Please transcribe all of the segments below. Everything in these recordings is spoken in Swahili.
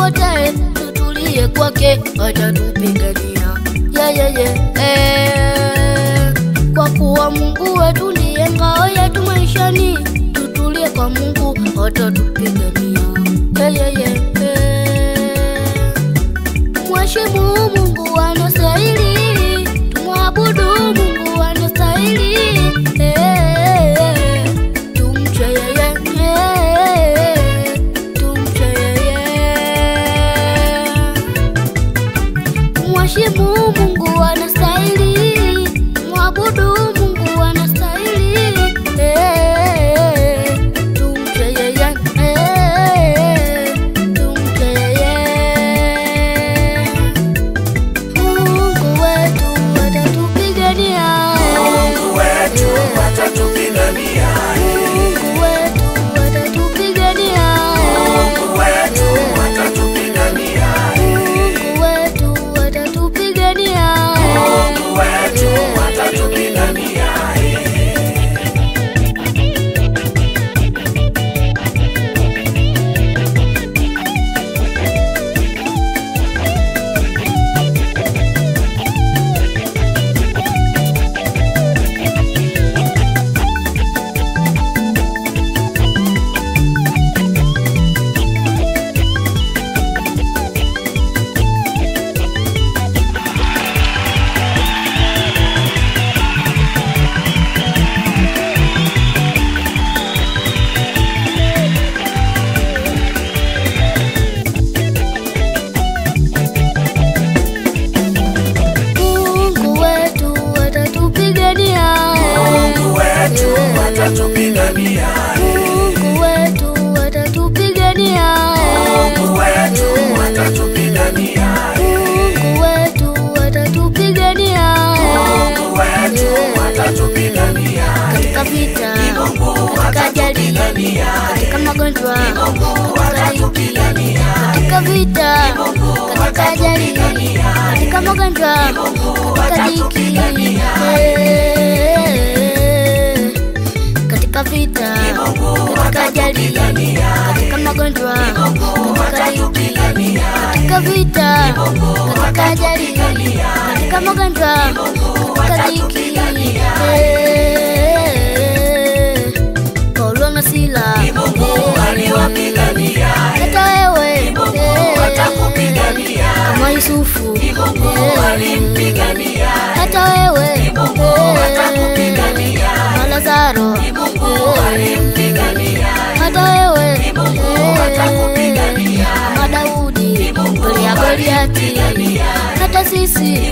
tusipote, tutulie kwake, atatupigania. Kwa kuwa Mungu wetu ndiye ngao yetu maishani, tutulie kwa Mungu, atatupigania. Mheshimu Mungu anastahili, tumwabudu Mungu anastahili. Tumche yeye, tumche yeye. Mheshimu Mungu anastahili, mwabudu Mungu anastahili. Tumche yeye, tumche yeye. Mungu wetu atatupigania. Mungu wetu atatupigania. Mungu wetu atatupigania. Mungu wetu atatupigania. Mungu wetu atatupigania. Mungu wetu atatupigania. Mungu wetu atatupigania. Mungu wetu atatupigania. Mungu wetu atatupigania. Mungu wetu atatupigania. Mungu wetu atatupigania. Mungu wetu atatupigania. Katika vita, katika ajali, katika magonjwa, katika dhiki, katika vita, katika ajali, katika magonjwa, katika dhiki, katika vita, katika ajali, katika magonjwa, katika dhiki, katika vita, katika ajali, katika magonjwa, katika dhiki. Paulo na Sila aliwapigania. hata wewe Atakupigania. kama Yusufu alimpigania. hata wewe Atakupigania. kama Lazaro alimpigania. hata wewe Atakupigania. kama Daudi mbele ya Goliati, hata sisi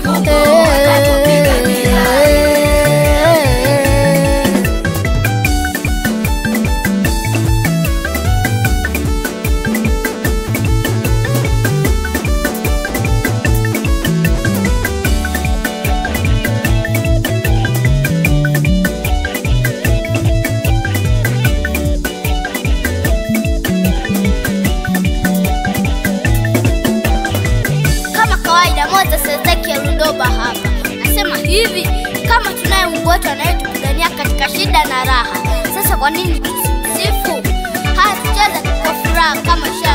kama kawaida. Moses Ezekiel Lundoba hapa nasema hivi, kama tunaye Mungu wetu anayetupigania katika shida na raha, sasa kwa nini tusimsifu? Haya, tucheze kwa furaha kama